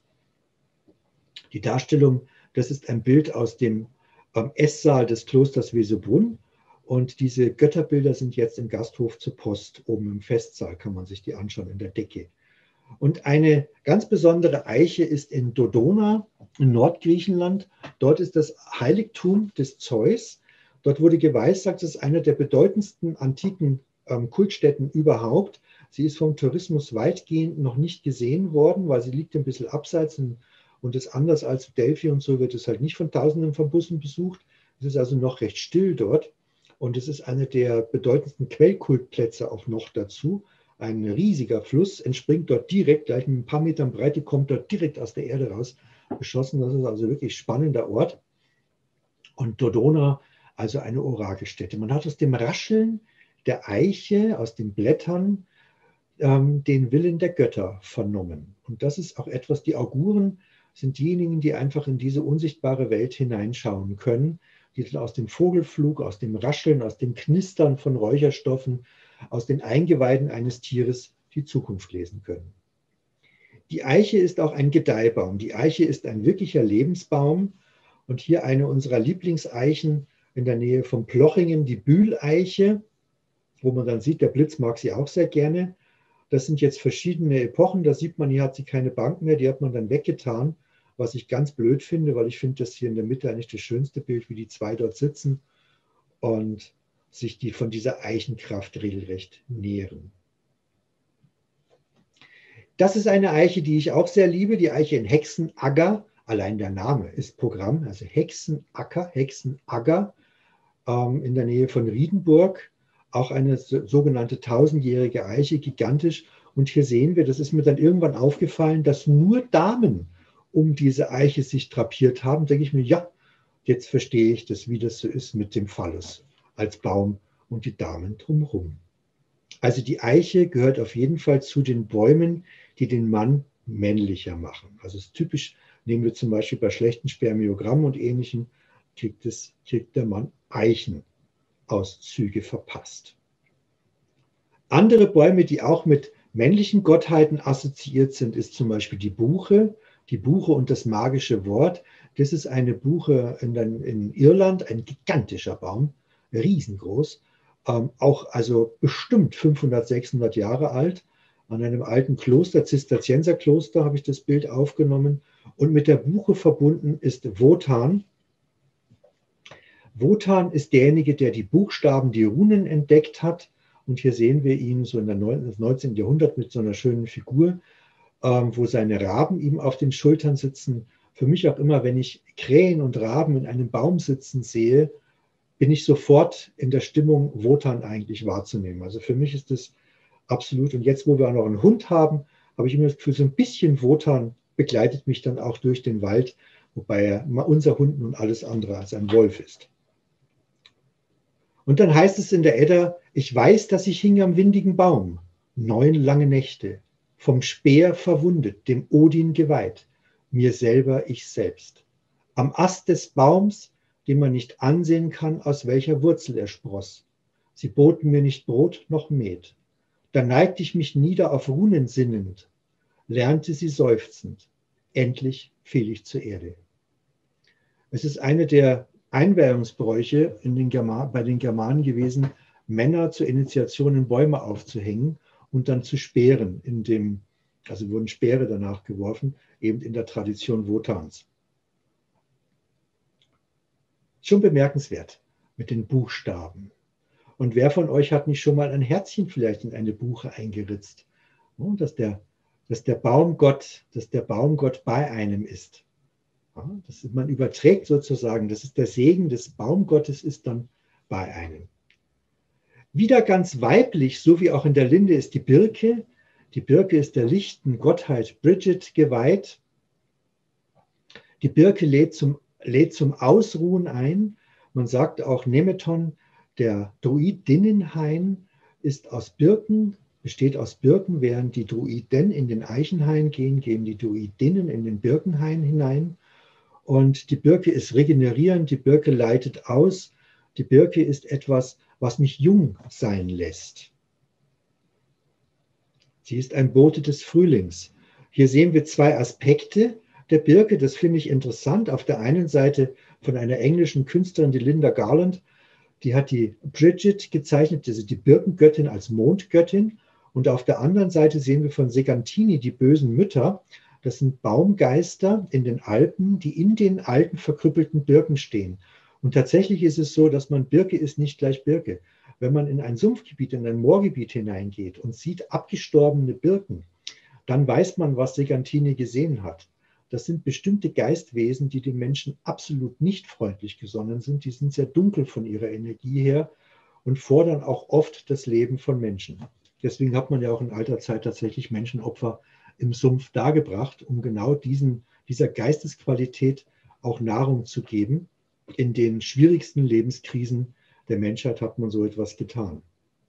Die Darstellung, das ist ein Bild aus dem Esssaal des Klosters Wesebrunn. Und diese Götterbilder sind jetzt im Gasthof zur Post. Oben im Festsaal kann man sich die anschauen in der Decke. Und eine ganz besondere Eiche ist in Dodona in Nordgriechenland. Dort ist das Heiligtum des Zeus. Dort wurde geweissagt, das ist einer der bedeutendsten antiken Kultstätten überhaupt. Sie ist vom Tourismus weitgehend noch nicht gesehen worden, weil sie liegt ein bisschen abseits und ist anders als Delphi und so, wird es halt nicht von Tausenden von Bussen besucht. Es ist also noch recht still dort. Und es ist einer der bedeutendsten Quellkultplätze auch noch dazu. Ein riesiger Fluss entspringt dort direkt, gleich mit ein paar Metern Breite, kommt dort direkt aus der Erde raus, geschossen. Das ist also wirklich ein spannender Ort. Und Dodona, also eine Orakelstätte. Man hat aus dem Rascheln der Eiche, aus den Blättern, den Willen der Götter vernommen. Und das ist auch etwas, die Auguren sind diejenigen, die einfach in diese unsichtbare Welt hineinschauen können, die dann aus dem Vogelflug, aus dem Rascheln, aus dem Knistern von Räucherstoffen, aus den Eingeweiden eines Tieres die Zukunft lesen können. Die Eiche ist auch ein Gedeihbaum. Die Eiche ist ein wirklicher Lebensbaum. Und hier eine unserer Lieblingseichen in der Nähe von Plochingen, die Bühleiche, wo man dann sieht, der Blitz mag sie auch sehr gerne. Das sind jetzt verschiedene Epochen. Da sieht man, hier hat sie keine Bank mehr, die hat man dann weggetan. Was ich ganz blöd finde, weil ich finde das hier in der Mitte eigentlich das schönste Bild, wie die 2 dort sitzen und sich von dieser Eichenkraft regelrecht nähren. Das ist eine Eiche, die ich auch sehr liebe, die Eiche in Hexenagger. Allein der Name ist Programm, also Hexenagger in der Nähe von Riedenburg. Auch eine sogenannte 1000-jährige Eiche, gigantisch. Und hier sehen wir, das ist mir dann irgendwann aufgefallen, dass nur Damen um diese Eiche sich drapiert haben, denke ich mir, ja, jetzt verstehe ich das, wie das so ist mit dem Phallus als Baum und die Damen drumherum. Also die Eiche gehört auf jeden Fall zu den Bäumen, die den Mann männlicher machen. Also es ist typisch Nehmen wir zum Beispiel bei schlechten Spermiogramm und Ähnlichem, kriegt der Mann Eichenauszüge verpasst. Andere Bäume, die auch mit männlichen Gottheiten assoziiert sind, ist zum Beispiel die Buche und das magische Wort. Das ist eine Buche in Irland, ein gigantischer Baum, riesengroß, auch also bestimmt 500, 600 Jahre alt. An einem alten Kloster, Zisterzienserkloster, habe ich das Bild aufgenommen. Und mit der Buche verbunden ist Wotan. Wotan ist derjenige, der die Buchstaben, die Runen entdeckt hat. Und hier sehen wir ihn so im 19. Jahrhundert mit so einer schönen Figur, wo seine Raben ihm auf den Schultern sitzen. Für mich auch immer, wenn ich Krähen und Raben in einem Baum sitzen sehe, bin ich sofort in der Stimmung, Wotan eigentlich wahrzunehmen. Also für mich ist das absolut. Und jetzt, wo wir auch noch einen Hund haben, habe ich immer das Gefühl, so ein bisschen Wotan begleitet mich dann auch durch den Wald, wobei unser Hund nun alles andere als ein Wolf ist. Und dann heißt es in der Edda, ich weiß, dass ich hing am windigen Baum, 9 lange Nächte, vom Speer verwundet, dem Odin geweiht, mir selber ich selbst. Am Ast des Baums, den man nicht ansehen kann, aus welcher Wurzel er spross. Sie boten mir nicht Brot noch Met. Da neigte ich mich nieder auf Runen sinnend, lernte sie seufzend. Endlich fiel ich zur Erde. Es ist eine der Einweihungsbräuche bei den Germanen gewesen, Männer zur Initiation in Bäume aufzuhängen und dann zu speeren. Also wurden Speere danach geworfen, eben in der Tradition Wotans. Schon bemerkenswert mit den Buchstaben. Und wer von euch hat nicht schon mal ein Herzchen vielleicht in eine Buche eingeritzt? Dass der Baumgott bei einem ist. Man überträgt sozusagen, das ist der Segen des Baumgottes, ist dann bei einem. Wieder ganz weiblich, so wie auch in der Linde, ist die Birke. Die Birke ist der lichten Gottheit Bridget geweiht. Die Birke lädt zum Ausruhen ein. Man sagt auch, Nemeton, der Druidinnenhain, besteht aus Birken, während die Druiden in den Eichenhain gehen die Druidinnen in den Birkenhain hinein. Und die Birke ist regenerierend, die Birke leitet aus, die Birke ist etwas, was mich jung sein lässt. Sie ist ein Bote des Frühlings. Hier sehen wir 2 Aspekte der Birke, das finde ich interessant. Auf der einen Seite von einer englischen Künstlerin, die Linda Garland, die hat die Bridget gezeichnet, also die Birkengöttin als Mondgöttin. Und auf der anderen Seite sehen wir von Segantini die bösen Mütter. Das sind Baumgeister in den Alpen, die in den alten verkrüppelten Birken stehen. Und tatsächlich ist es so, dass Birke ist nicht gleich Birke. Wenn man in ein Sumpfgebiet, in ein Moorgebiet hineingeht und sieht abgestorbene Birken, dann weiß man, was Segantini gesehen hat. Das sind bestimmte Geistwesen, die den Menschen absolut nicht freundlich gesonnen sind. Die sind sehr dunkel von ihrer Energie her und fordern auch oft das Leben von Menschen. Deswegen hat man ja auch in alter Zeit tatsächlich Menschenopfer im Sumpf dargebracht, um genau dieser Geistesqualität auch Nahrung zu geben. In den schwierigsten Lebenskrisen der Menschheit hat man so etwas getan.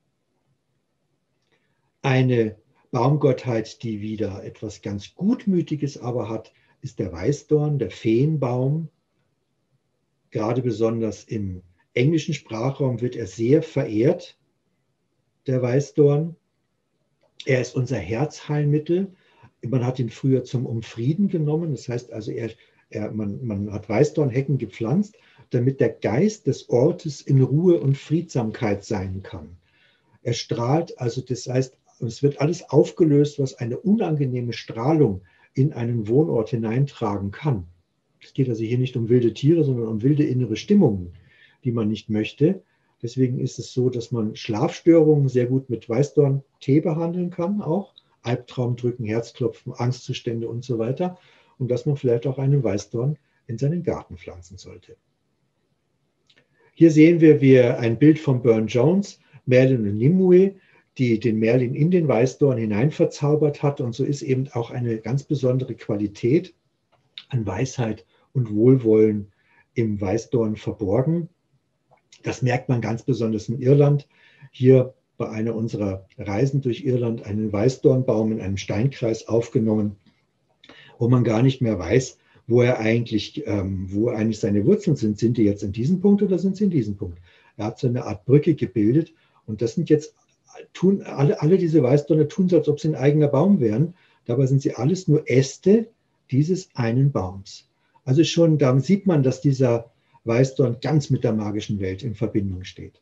Eine Baumgottheit, die wieder etwas ganz Gutmütiges aber hat, ist der Weißdorn, der Feenbaum. Gerade besonders im englischen Sprachraum wird er sehr verehrt, der Weißdorn. Er ist unser Herzheilmittel. Man hat ihn früher zum Umfrieden genommen. Das heißt also, man hat Weißdornhecken gepflanzt, damit der Geist des Ortes in Ruhe und Friedsamkeit sein kann. Er strahlt, also das heißt, es wird alles aufgelöst, was eine unangenehme Strahlung in einen Wohnort hineintragen kann. Es geht also hier nicht um wilde Tiere, sondern um wilde innere Stimmungen, die man nicht möchte. Deswegen ist es so, dass man Schlafstörungen sehr gut mit Weißdorn-Tee behandeln kann, auch Albtraumdrücken, Herzklopfen, Angstzustände und so weiter. Und dass man vielleicht auch einen Weißdorn in seinen Garten pflanzen sollte. Hier sehen wir ein Bild von Burne-Jones, Merlin und Nimue, die den Merlin in den Weißdorn hinein verzaubert hat. Und so ist eben auch eine ganz besondere Qualität an Weisheit und Wohlwollen im Weißdorn verborgen. Das merkt man ganz besonders in Irland. Hier bei einer unserer Reisen durch Irland einen Weißdornbaum in einem Steinkreis aufgenommen, wo man gar nicht mehr weiß, wo eigentlich seine Wurzeln sind. Sind die jetzt in diesem Punkt oder sind sie in diesem Punkt? Er hat so eine Art Brücke gebildet und das sind jetzt, alle diese Weißdorne tun so, als ob sie ein eigener Baum wären. Dabei sind sie alles nur Äste dieses einen Baums. Also schon, da sieht man, dass dieser Weißdorn ganz mit der magischen Welt in Verbindung steht.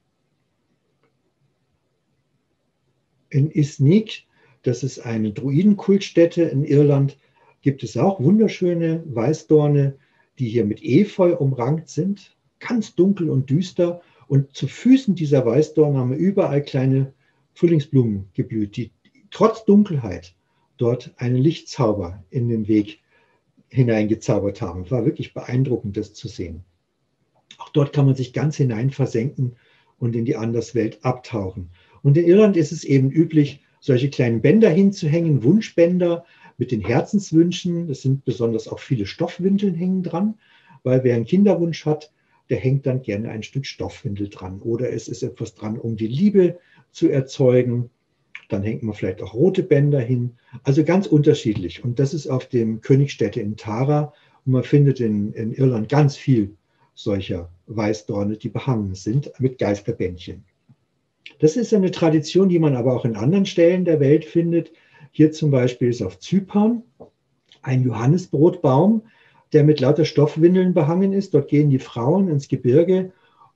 In Isnik, das ist eine Druidenkultstätte in Irland, gibt es auch wunderschöne Weißdorne, die hier mit Efeu umrankt sind, ganz dunkel und düster. Und zu Füßen dieser Weißdorne haben wir überall kleine Frühlingsblumen geblüht, die trotz Dunkelheit dort einen Lichtzauber in den Weg hineingezaubert haben. Es war wirklich beeindruckend, das zu sehen. Auch dort kann man sich ganz hinein versenken und in die Anderswelt abtauchen. Und in Irland ist es eben üblich, solche kleinen Bänder hinzuhängen, Wunschbänder mit den Herzenswünschen. Das sind besonders auch viele Stoffwindeln hängen dran, weil wer einen Kinderwunsch hat, der hängt dann gerne ein Stück Stoffwindel dran. Oder es ist etwas dran, um die Liebe zu erzeugen. Dann hängt man vielleicht auch rote Bänder hin. Also ganz unterschiedlich. Und das ist auf dem Königstätte in Tara. Und man findet in Irland ganz viel solcher Weißdorne, die behangen sind mit Geisterbändchen. Das ist eine Tradition, die man aber auch in anderen Stellen der Welt findet. Hier zum Beispiel ist auf Zypern ein Johannisbrotbaum, der mit lauter Stoffwindeln behangen ist. Dort gehen die Frauen ins Gebirge,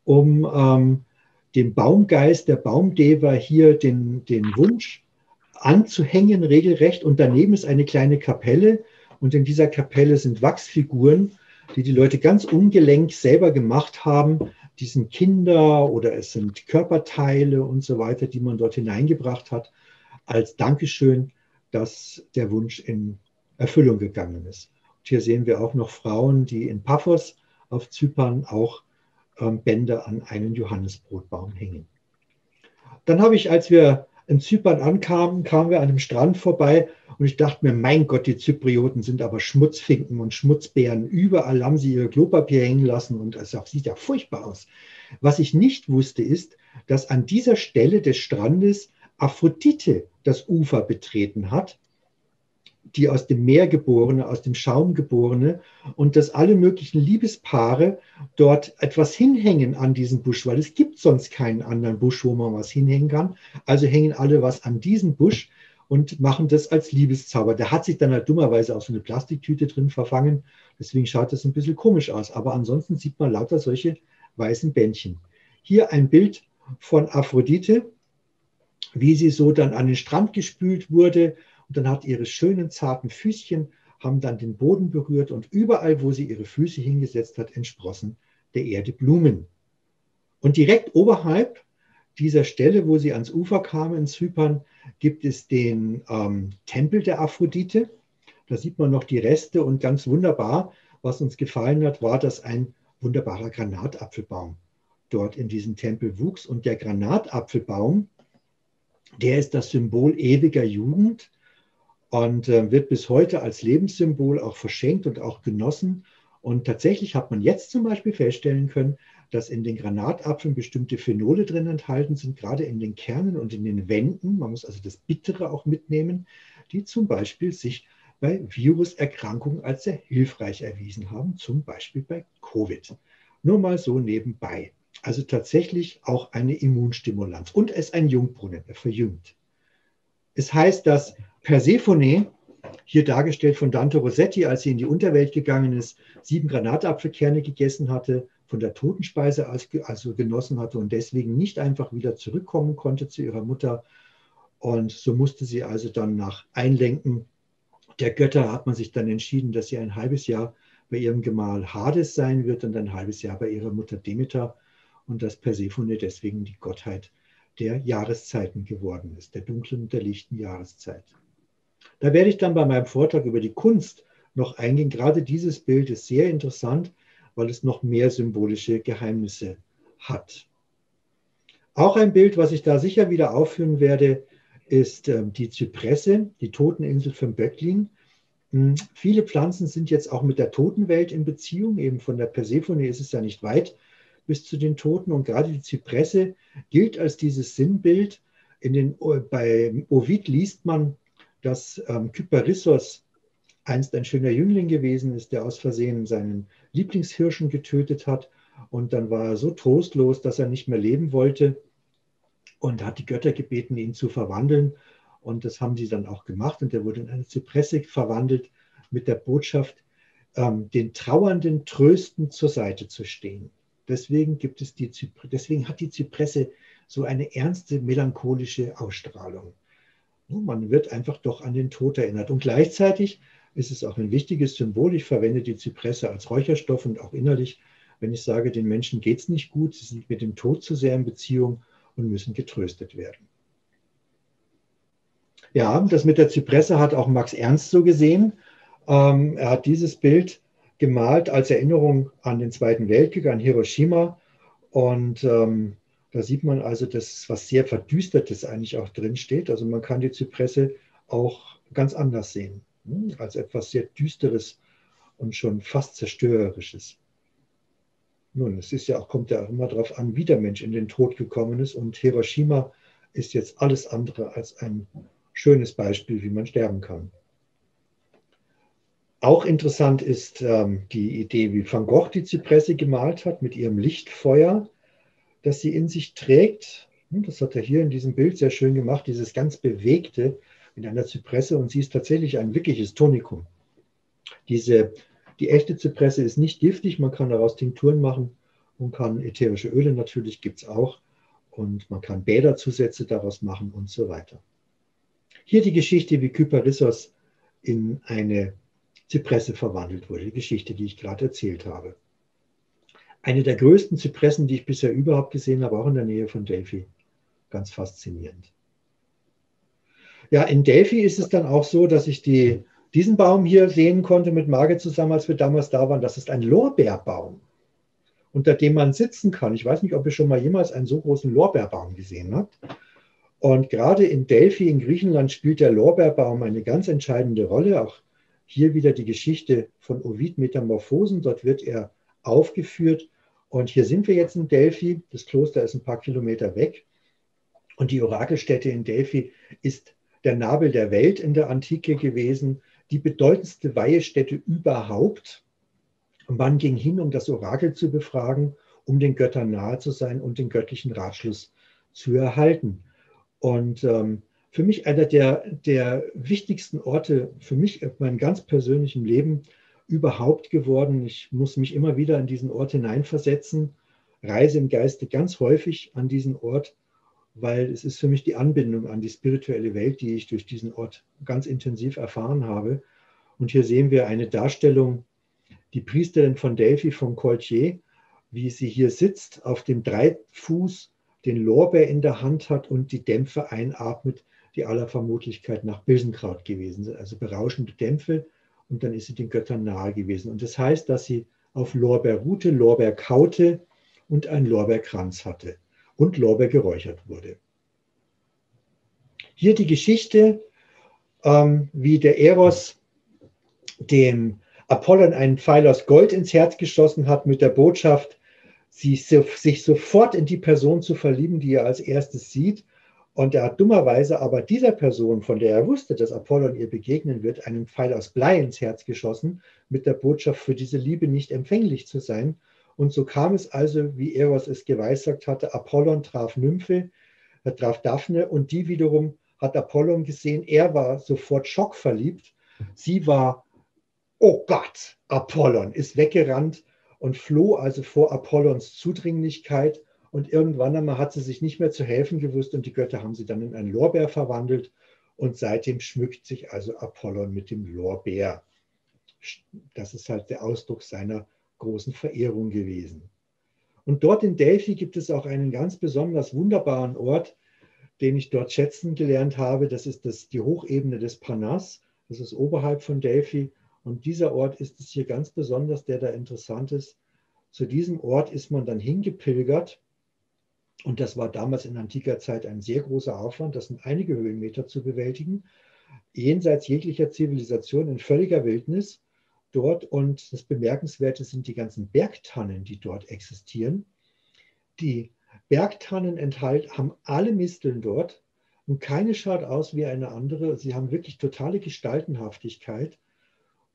um dem Baumgeist, der Baumdeva, hier den Wunsch anzuhängen, regelrecht. Und daneben ist eine kleine Kapelle. Und in dieser Kapelle sind Wachsfiguren, die die Leute ganz ungelenk selber gemacht haben. Die sind Kinder oder es sind Körperteile und so weiter, die man dort hineingebracht hat, als Dankeschön, dass der Wunsch in Erfüllung gegangen ist. Und hier sehen wir auch noch Frauen, die in Paphos auf Zypern auch Bänder an einen Johannisbrotbaum hängen. Dann habe ich, als wir in Zypern ankamen, kamen wir an einem Strand vorbei und ich dachte mir, mein Gott, die Zyprioten sind aber Schmutzfinken und Schmutzbären. Überall haben sie ihr Klopapier hängen lassen und es sieht ja furchtbar aus. Was ich nicht wusste, ist, dass an dieser Stelle des Strandes Aphrodite das Ufer betreten hat, die aus dem Meer geborene, aus dem Schaum geborene, und dass alle möglichen Liebespaare dort etwas hinhängen an diesem Busch, weil es gibt sonst keinen anderen Busch, wo man was hinhängen kann. Also hängen alle was an diesen Busch und machen das als Liebeszauber. Der hat sich dann halt dummerweise auf so eine Plastiktüte drin verfangen. Deswegen schaut das ein bisschen komisch aus. Aber ansonsten sieht man lauter solche weißen Bändchen. Hier ein Bild von Aphrodite, wie sie so dann an den Strand gespült wurde. Und dann hat ihre schönen, zarten Füßchen, haben dann den Boden berührt und überall, wo sie ihre Füße hingesetzt hat, entsprossen der Erde Blumen. Und direkt oberhalb dieser Stelle, wo sie ans Ufer kam in Zypern, gibt es den Tempel der Aphrodite. Da sieht man noch die Reste und ganz wunderbar, was uns gefallen hat, war, dass ein wunderbarer Granatapfelbaum dort in diesem Tempel wuchs. Und der Granatapfelbaum, der ist das Symbol ewiger Jugend und wird bis heute als Lebenssymbol auch verschenkt und auch genossen. Und tatsächlich hat man jetzt zum Beispiel feststellen können, dass in den Granatapfeln bestimmte Phenole drin enthalten sind, gerade in den Kernen und in den Wänden. Man muss also das Bittere auch mitnehmen, die zum Beispiel sich bei Viruserkrankungen als sehr hilfreich erwiesen haben, zum Beispiel bei Covid. Nur mal so nebenbei. Also tatsächlich auch eine Immunstimulanz. Und es ist ein Jungbrunnen, er verjüngt. Es heißt, dass Persephone, hier dargestellt von Dante Rossetti, als sie in die Unterwelt gegangen ist, 7 Granatapfelkerne gegessen hatte, von der Totenspeise also genossen hatte und deswegen nicht einfach wieder zurückkommen konnte zu ihrer Mutter. Und so musste sie also dann nach Einlenken der Götter, hat man sich dann entschieden, dass sie ein halbes Jahr bei ihrem Gemahl Hades sein wird und ein halbes Jahr bei ihrer Mutter Demeter. Und dass Persephone deswegen die Gottheit der Jahreszeiten geworden ist, der dunklen und der lichten Jahreszeit. Da werde ich dann bei meinem Vortrag über die Kunst noch eingehen. Gerade dieses Bild ist sehr interessant, weil es noch mehr symbolische Geheimnisse hat. Auch ein Bild, was ich da sicher wieder aufführen werde, ist die Zypresse, die Toteninsel von Böcklin. Viele Pflanzen sind jetzt auch mit der Totenwelt in Beziehung. Eben von der Persephone ist es ja nicht weit bis zu den Toten. Und gerade die Zypresse gilt als dieses Sinnbild. Bei Ovid liest man, dass Kyparissos einst ein schöner Jüngling gewesen ist, der aus Versehen seinen Lieblingshirschen getötet hat. Und dann war er so trostlos, dass er nicht mehr leben wollte und hat die Götter gebeten, ihn zu verwandeln. Und das haben sie dann auch gemacht. Und er wurde in eine Zypresse verwandelt mit der Botschaft, den Trauernden tröstend zur Seite zu stehen. Deswegen hat die Zypresse so eine ernste, melancholische Ausstrahlung. Man wird einfach doch an den Tod erinnert. Und gleichzeitig ist es auch ein wichtiges Symbol. Ich verwende die Zypresse als Räucherstoff und auch innerlich, wenn ich sage, den Menschen geht es nicht gut, sie sind mit dem Tod zu sehr in Beziehung und müssen getröstet werden. Ja, das mit der Zypresse hat auch Max Ernst so gesehen. Er hat dieses Bild gemalt als Erinnerung an den Zweiten Weltkrieg, an Hiroshima. Und da sieht man also, dass was sehr Verdüstertes eigentlich auch drin steht. Also man kann die Zypresse auch ganz anders sehen, als etwas sehr Düsteres und schon fast Zerstörerisches. Nun, es ist ja auch, kommt ja auch immer darauf an, wie der Mensch in den Tod gekommen ist. Und Hiroshima ist jetzt alles andere als ein schönes Beispiel, wie man sterben kann. Auch interessant ist die Idee, wie Van Gogh die Zypresse gemalt hat mit ihrem Lichtfeuer, das sie in sich trägt. Das hat er hier in diesem Bild sehr schön gemacht, dieses ganz Bewegte in einer Zypresse. Und sie ist tatsächlich ein wirkliches Tonikum. Die echte Zypresse ist nicht giftig, man kann daraus Tinkturen machen und kann ätherische Öle natürlich, gibt es auch. Und man kann Bäderzusätze daraus machen und so weiter. Hier die Geschichte, wie Kyparissos in eine Zypresse verwandelt wurde, die Geschichte, die ich gerade erzählt habe. Eine der größten Zypressen, die ich bisher überhaupt gesehen habe, auch in der Nähe von Delphi. Ganz faszinierend. Ja, in Delphi ist es dann auch so, dass ich diesen Baum hier sehen konnte mit Margit zusammen, als wir damals da waren. Das ist ein Lorbeerbaum, unter dem man sitzen kann. Ich weiß nicht, ob ihr schon mal jemals einen so großen Lorbeerbaum gesehen habt. Und gerade in Delphi in Griechenland spielt der Lorbeerbaum eine ganz entscheidende Rolle. Auch hier wieder die Geschichte von Ovid Metamorphosen. Dort wird er aufgeführt. Und hier sind wir jetzt in Delphi. Das Kloster ist ein paar Kilometer weg. Und die Orakelstätte in Delphi ist der Nabel der Welt in der Antike gewesen, die bedeutendste Weihestätte überhaupt. Und man ging hin, um das Orakel zu befragen, um den Göttern nahe zu sein und den göttlichen Ratschluss zu erhalten. Und für mich einer der wichtigsten Orte, für mich in meinem ganz persönlichen Leben überhaupt geworden. Ich muss mich immer wieder in diesen Ort hineinversetzen, reise im Geiste ganz häufig an diesen Ort, weil es ist für mich die Anbindung an die spirituelle Welt, die ich durch diesen Ort ganz intensiv erfahren habe. Und hier sehen wir eine Darstellung, die Priesterin von Delphi, von Coultier, wie sie hier sitzt, auf dem Dreifuß, den Lorbeer in der Hand hat und die Dämpfe einatmet, die aller Vermutlichkeit nach Bilsenkraut gewesen sind, also berauschende Dämpfe. Und dann ist sie den Göttern nahe gewesen. Und das heißt, dass sie auf Lorbeer ruhte, Lorbeer kaute und einen Lorbeerkranz hatte und Lorbeer geräuchert wurde. Hier die Geschichte, wie der Eros dem Apollon einen Pfeil aus Gold ins Herz geschossen hat mit der Botschaft, sich sofort in die Person zu verlieben, die er als erstes sieht. Und er hat dummerweise aber dieser Person, von der er wusste, dass Apollon ihr begegnen wird, einen Pfeil aus Blei ins Herz geschossen, mit der Botschaft, für diese Liebe nicht empfänglich zu sein. Und so kam es also, wie Eros es geweissagt hatte, Apollon traf Nymphe, er traf Daphne und die wiederum hat Apollon gesehen. Er war sofort schockverliebt. Sie war, oh Gott, Apollon, ist weggerannt und floh also vor Apollons Zudringlichkeit. Und irgendwann einmal hat sie sich nicht mehr zu helfen gewusst und die Götter haben sie dann in einen Lorbeer verwandelt. Und seitdem schmückt sich also Apollon mit dem Lorbeer. Das ist halt der Ausdruck seiner großen Verehrung gewesen. Und dort in Delphi gibt es auch einen ganz besonders wunderbaren Ort, den ich dort schätzen gelernt habe. Das ist die Hochebene des Parnass. Das ist oberhalb von Delphi. Und dieser Ort ist es hier ganz besonders, der da interessant ist. Zu diesem Ort ist man dann hingepilgert. Und das war damals in antiker Zeit ein sehr großer Aufwand. Das sind einige Höhenmeter zu bewältigen. Jenseits jeglicher Zivilisation in völliger Wildnis dort. Und das Bemerkenswerte sind die ganzen Bergtannen, die dort existieren. Die Bergtannen haben alle Misteln dort und keine schaut aus wie eine andere. Sie haben wirklich totale Gestaltenhaftigkeit.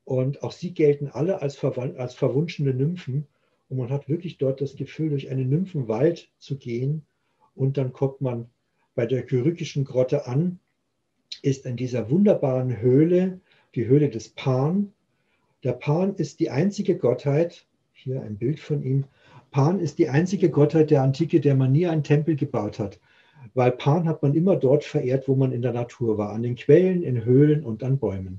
Und auch sie gelten alle als verwunschene Nymphen. Und man hat wirklich dort das Gefühl, durch einen Nymphenwald zu gehen. Und dann kommt man bei der Kyrikischen Grotte an, ist in dieser wunderbaren Höhle, die Höhle des Pan. Der Pan ist die einzige Gottheit, hier ein Bild von ihm, Pan ist die einzige Gottheit der Antike, der man nie einen Tempel gebaut hat. Weil Pan hat man immer dort verehrt, wo man in der Natur war, an den Quellen, in Höhlen und an Bäumen.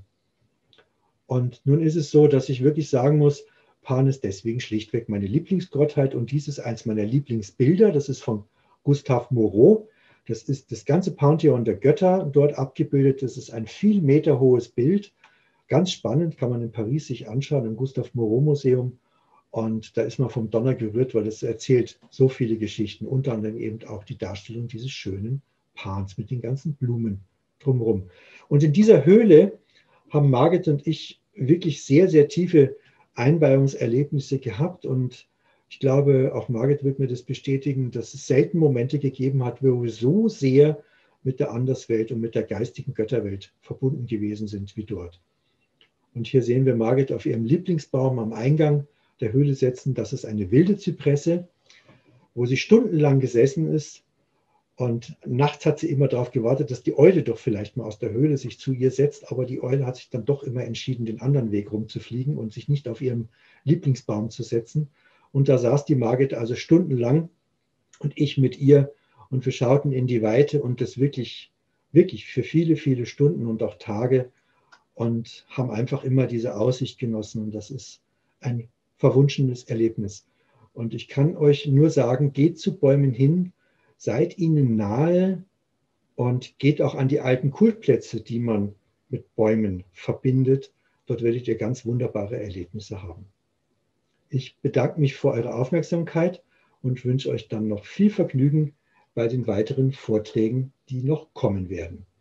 Und nun ist es so, dass ich wirklich sagen muss, Pan ist deswegen schlichtweg meine Lieblingsgottheit und dies ist eins meiner Lieblingsbilder. Das ist von Gustave Moreau. Das ist das ganze Pantheon der Götter dort abgebildet. Das ist ein viel Meter hohes Bild. Ganz spannend, kann man in Paris sich anschauen, im Gustave Moreau Museum. Und da ist man vom Donner gerührt, weil es erzählt so viele Geschichten, unter anderem eben auch die Darstellung dieses schönen Pans mit den ganzen Blumen drumherum. Und in dieser Höhle haben Margit und ich wirklich sehr, sehr tiefe Einweihungserlebnisse gehabt. Und ich glaube, auch Margit wird mir das bestätigen, dass es selten Momente gegeben hat, wo wir so sehr mit der Anderswelt und mit der geistigen Götterwelt verbunden gewesen sind wie dort. Und hier sehen wir Margit auf ihrem Lieblingsbaum am Eingang der Höhle setzen. Das ist eine wilde Zypresse, wo sie stundenlang gesessen ist. Und nachts hat sie immer darauf gewartet, dass die Eule doch vielleicht mal aus der Höhle sich zu ihr setzt. Aber die Eule hat sich dann doch immer entschieden, den anderen Weg rumzufliegen und sich nicht auf ihrem Lieblingsbaum zu setzen. Und da saß die Margit also stundenlang und ich mit ihr. Und wir schauten in die Weite und das wirklich, wirklich für viele, viele Stunden und auch Tage und haben einfach immer diese Aussicht genossen. Und das ist ein verwunschenes Erlebnis. Und ich kann euch nur sagen, geht zu Bäumen hin, seid ihnen nahe und geht auch an die alten Kultplätze, die man mit Bäumen verbindet. Dort werdet ihr ganz wunderbare Erlebnisse haben. Ich bedanke mich für eure Aufmerksamkeit und wünsche euch dann noch viel Vergnügen bei den weiteren Vorträgen, die noch kommen werden.